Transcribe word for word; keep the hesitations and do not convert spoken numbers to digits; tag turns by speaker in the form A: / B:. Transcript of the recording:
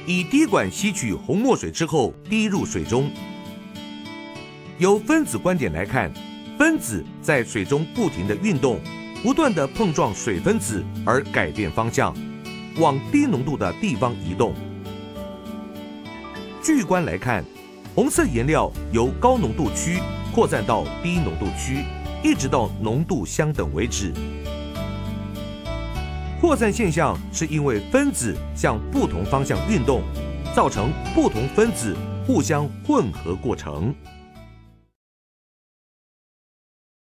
A: 以滴管吸取红墨水之后滴入水中。由分子观点来看，分子在水中不停地运动，不断地碰撞水分子而改变方向，往低浓度的地方移动。聚观来看，红色颜料由高浓度区扩散到低浓度区，一直到浓度相等为止。扩散现象是因为分子向不同方向运动，造成不同分子互相混合过程。